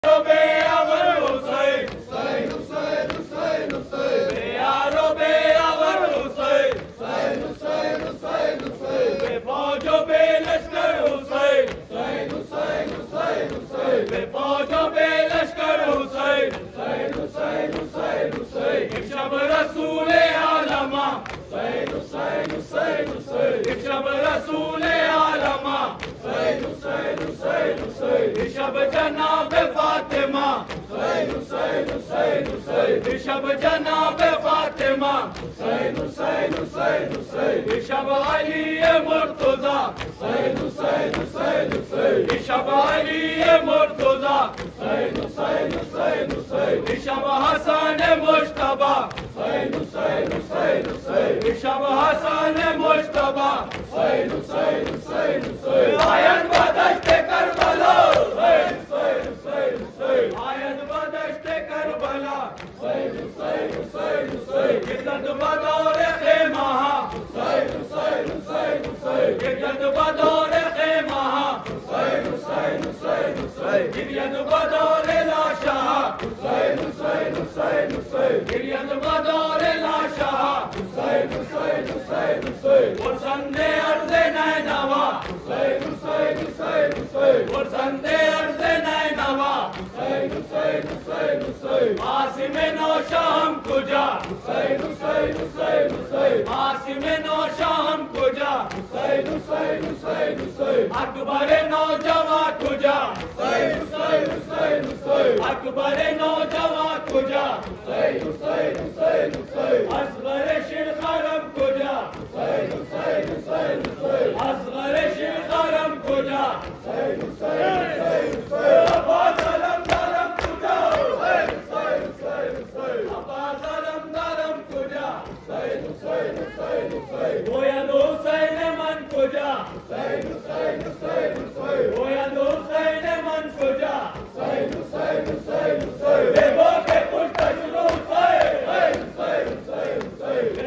شب جناب فاطمہ حسین حسین حسین حسین شب جناب فاطمہ حسین حسین حسین حسین شب علی مرتضی حسین حسین حسین حسین شب علی مرتضی حسین حسین حسین حسین شب حسن مجتبی حسین حسین حسین حسین شب حسن مجتبی حسین حسین حسین حسین آیت بدشت کربلا حسین حسین حسین حسین آیت بدشت کربلا حسین حسین حسین حسین جدت بدور خیمہ حسین حسین حسین حسین جدت بدور خیمہ حسین حسین حسین حسین جدت بدور لاشا حسین حسین حسین حسین جدت بدور لاشا حسین حسین حسین حسین پرسند عرض نینوا حسین حسین حسین حسین پرسند عرض نینوا حسین حسین حسین حسین عاصم نوشہم کجا حسین حسین حسین حسین عاصم نوشہم کجا حسین حسین حسین حسین اکبر نوجوان کجا حسین حسین حسین حسین اکبر نوجوان کجا حسین حسین حسین حسین اصغر شلخرم کجا حسین حسین حسین حسین اصغر شلخرم کجا حسین حسین حسین حسین عباس علم درم کجا حسین حسین حسین حسین عباس علم درم کجا حسین حسین حسین حسین گوید حسین من کجا حسین حسین حسین حسین گوید حسین من کجا حسین حسین حسین حسین بے بو کے کشتہ شروع حسین حسین حسین حسین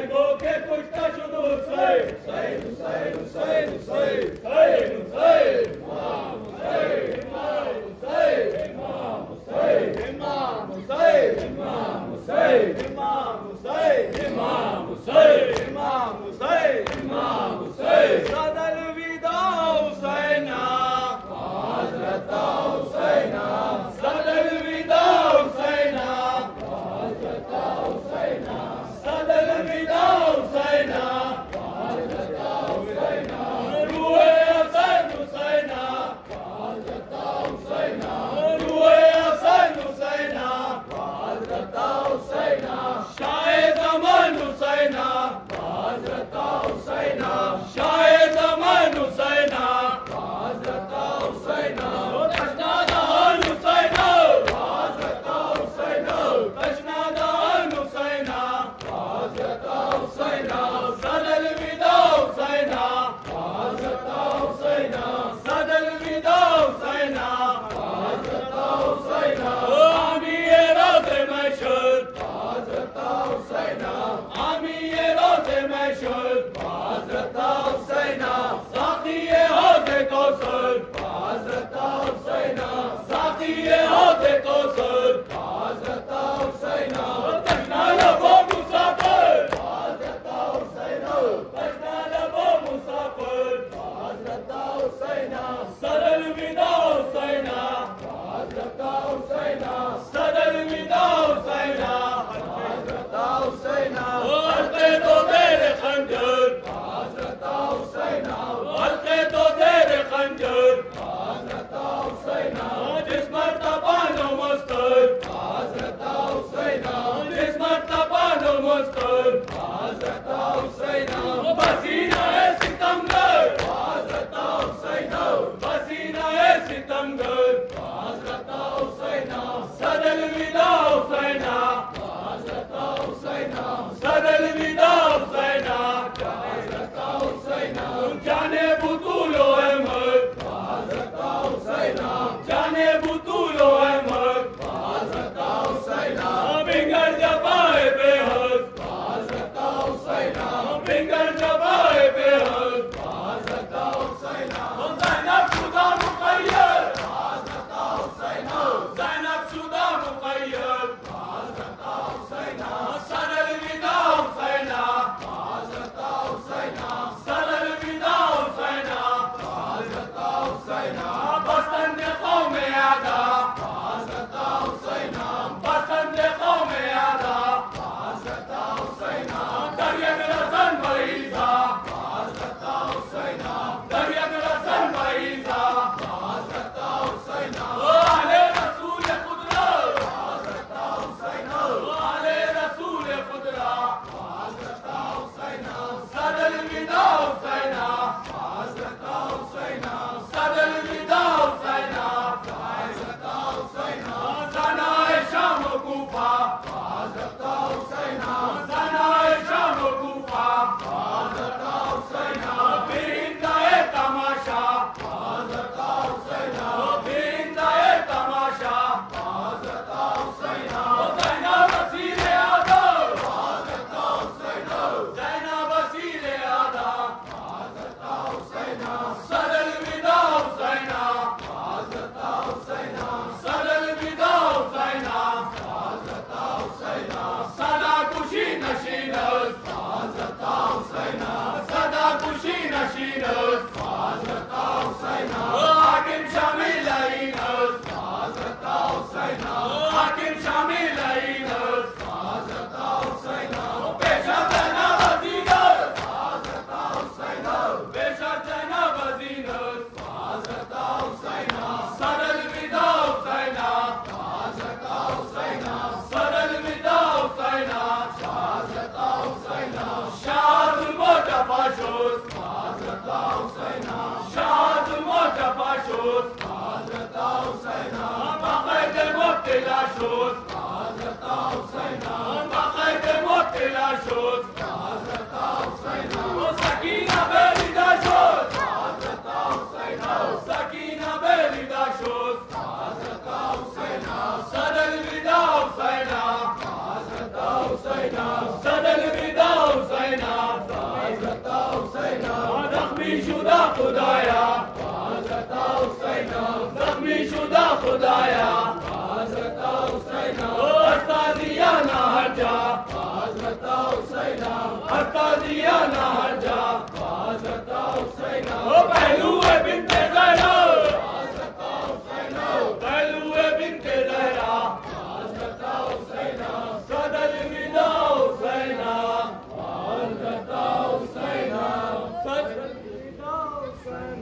حاکم شامل اینس حضرت حسین پیشا جناب عزینس حضرت حسین پیشا جناب عزینس حضرت حسین سر الوداع حسین حضرت حسین سر الوداع حسین حضرت حسین شاد المرتفع شد حضرت حسین شاد المرتفع شد حضرت حسین بقید مبتلا شد حضرت حسین بقید مبتلا شد حضرت حسین سکینہ بریدہ شد حضرت حسین سکینہ بریدہ شد حضرت حسین سر الوداع حسین حضرت حسین سر الوداع حسین حضرت حسین زخمی شدہ خدایا حضرت حسین زخمی شدہ خدایا حضرت حسین ہستا دیا نہ ہر جا حضرت حسین ہستا دیا نہ ہر جا حضرت حسین پہلو بنت زہرا حضرت حسین پہلو بنت زہرا حضرت حسین سر الوداع حسین حضرت حسین سر الوداع حسین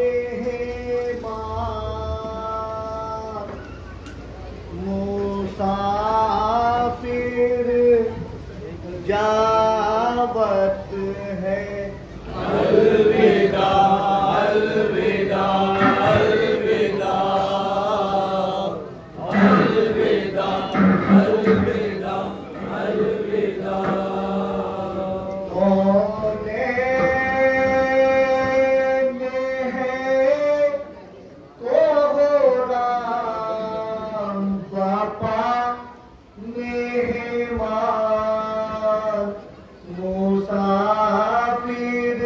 مسافر جاوت ہے الوداع الوداع الوداع الوداع الوداع کونین ہے کوہرام باپا مہمان مسافر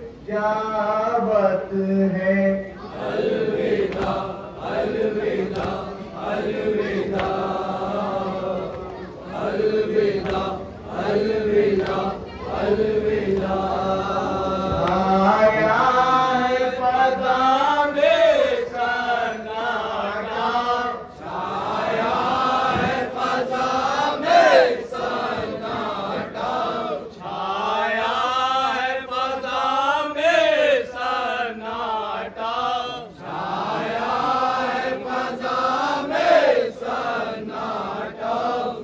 جاوت ہے الوداع الوداع الوداع الوداع الوداع الوداع آیا ہے فضا میں سناٹا چھایا ہے فضا میں سناٹا چھایا ہے فضا میں سناٹا چھایا ہے فضا میں سناٹا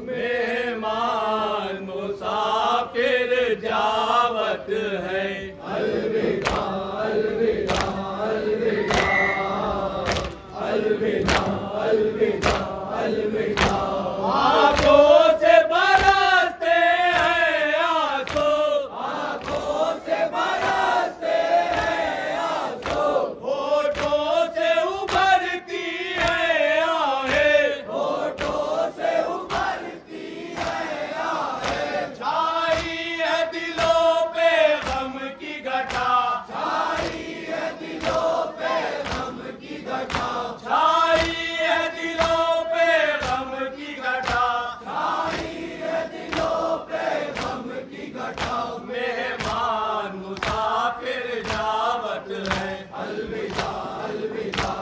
مہمان مسافر جاوت ہے الوداع الوداع الوداع الوداع الوداع الوداع آنکھوں سے برستے ہیں آنسو آنکھوں سے برستے ہیں آنسو ہونٹوں سے ابھرتی ہے آہیں ہونٹوں سے ابھرتی ہے آہیں چھائی ہے دلوں پہ غم کی گھٹا چھائی ہے دلوں پہ غم کی گھٹا چھائی ہے دلوں پہ غم کی گھٹا چھائی ہے دلوں پہ غم کی گھٹا مہمان مسافر جاوت ہے الوداع الوداع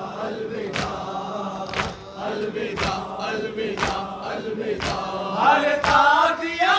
الوداع الوداع الوداع الوداع ہر تعزیہ